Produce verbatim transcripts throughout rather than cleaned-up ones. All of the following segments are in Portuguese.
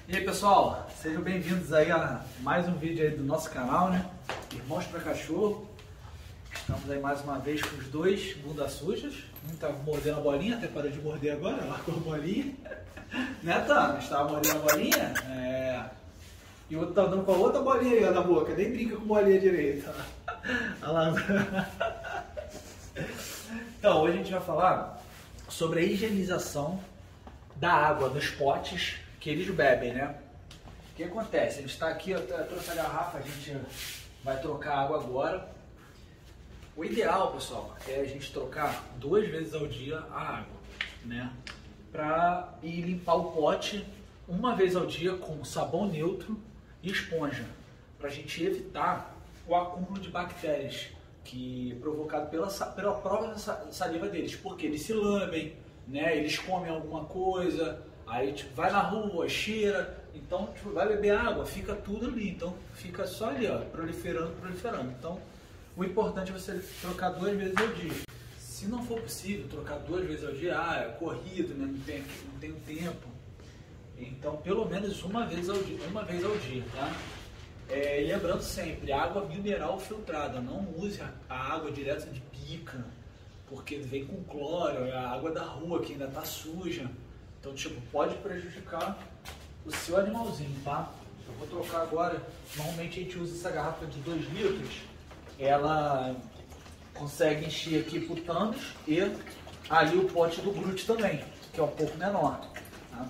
E aí pessoal, sejam bem-vindos aí a mais um vídeo aí do nosso canal, né? Irmãos para Cachorro. Estamos aí mais uma vez com os dois bundas sujas. Um tá mordendo a bolinha, até parou de morder agora, largou a bolinha. Né, Tana? Estava mordendo a bolinha. É... E o outro tá dando com a outra bolinha aí ó, na boca, nem brinca com bolinha direita. Olha lá. Então, hoje a gente vai falar sobre a higienização da água nos potes que eles bebem, né? O que acontece? A gente está aqui, eu trouxe a garrafa, a gente vai trocar água agora. O ideal, pessoal, é a gente trocar duas vezes ao dia a água, né? Para ir limpar o pote uma vez ao dia com sabão neutro e esponja, para a gente evitar o acúmulo de bactérias que é provocado pela, pela própria saliva deles, porque eles se lambem, né? Eles comem alguma coisa, aí tipo, vai na rua, cheira, então tipo, vai beber água, fica tudo ali, então fica só ali, ó, proliferando, proliferando. Então o importante é você trocar duas vezes ao dia. Se não for possível trocar duas vezes ao dia, ah, é corrido, né? não, tem, não tenho tempo, então pelo menos uma vez ao dia, uma vez ao dia, tá? É, lembrando sempre, água mineral filtrada, não use a água direto de pica, porque vem com cloro, é a água da rua que ainda está suja, então tipo, pode prejudicar o seu animalzinho, tá? Eu vou trocar agora, normalmente a gente usa essa garrafa de dois litros, ela consegue encher aqui por Thanos e ali o pote do Groot também, que é um pouco menor, tá?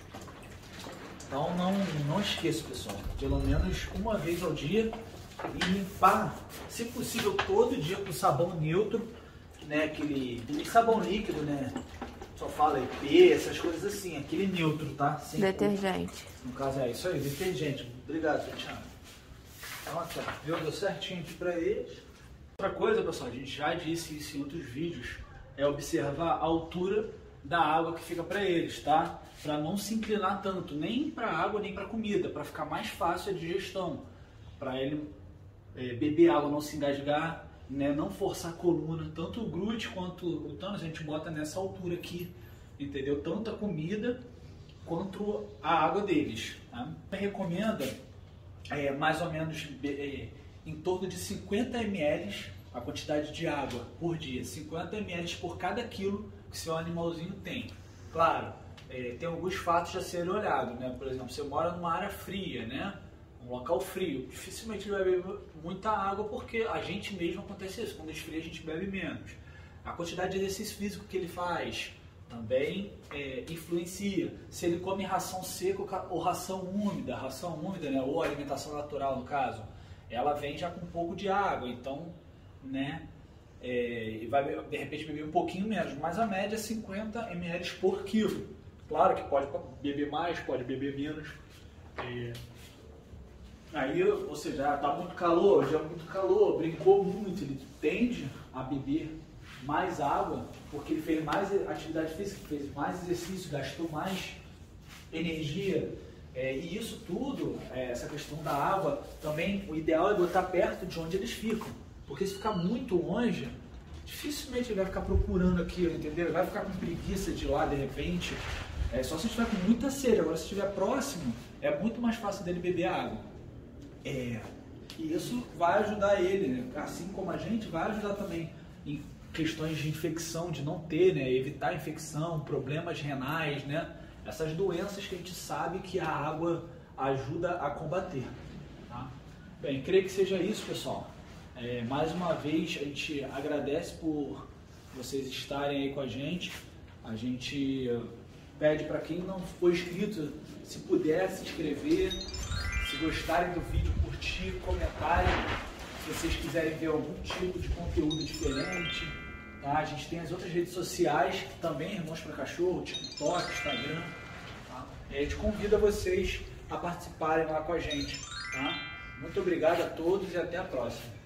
Então não, não esqueça, pessoal, pelo menos uma vez ao dia e limpar, se possível, todo dia com sabão neutro, né, aquele, aquele sabão líquido, né, só fala E P, essas coisas assim, aquele neutro, tá? Sem detergente. No caso é isso aí, detergente. Obrigado, Tatiana. Então aqui, ó, viu? Deu certinho aqui pra eles. Outra coisa, pessoal, a gente já disse isso em outros vídeos, é observar a altura da água que fica para eles, tá? Para não se inclinar tanto, nem para água nem para comida, para ficar mais fácil a digestão, para ele é, beber água, não se engasgar, né? Não forçar a coluna. Tanto o Groot quanto o Thanos a gente bota nessa altura aqui, entendeu? Tanto a comida quanto a água deles, tá? Recomenda é, mais ou menos é, em torno de cinquenta mililitros a quantidade de água por dia, cinquenta mililitros por cada quilo que seu animalzinho tem. Claro, é, tem alguns fatos a serem olhados, né? Por exemplo, você mora numa área fria, né? Um local frio, dificilmente vai beber muita água porque a gente mesmo acontece isso, quando esfria a gente bebe menos. A quantidade de exercício físico que ele faz também é, influencia. Se ele come ração seca ou ração úmida, ração úmida, né? Ou alimentação natural no caso, ela vem já com um pouco de água, então, né? É, e vai de repente beber um pouquinho menos, mas a média é cinquenta mililitros por quilo. Claro que pode beber mais, pode beber menos. É, aí, ou seja, já está muito calor, já muito calor, brincou muito, ele tende a beber mais água, porque ele fez mais atividade física, fez mais exercício, gastou mais energia. É, e isso tudo, é, essa questão da água, também o ideal é botar perto de onde eles ficam. Porque se ficar muito longe, dificilmente ele vai ficar procurando aquilo, entendeu? Ele vai ficar com preguiça de ir lá de repente. É só se estiver com muita sede. Agora, se estiver próximo, é muito mais fácil dele beber água. É, e isso vai ajudar ele, né? Assim como a gente, vai ajudar também em questões de infecção, de não ter, né? Evitar infecção, problemas renais, né? Essas doenças que a gente sabe que a água ajuda a combater. Tá? Bem, creio que seja isso, pessoal. É, mais uma vez, a gente agradece por vocês estarem aí com a gente. A gente pede para quem não for inscrito, se puder se inscrever, se gostarem do vídeo, curtir, comentarem, se vocês quiserem ver algum tipo de conteúdo diferente. Tá? A gente tem as outras redes sociais, também Irmãos para Cachorro, TikTok, Instagram. Tá? E a gente convida vocês a participarem lá com a gente. Tá? Muito obrigado a todos e até a próxima.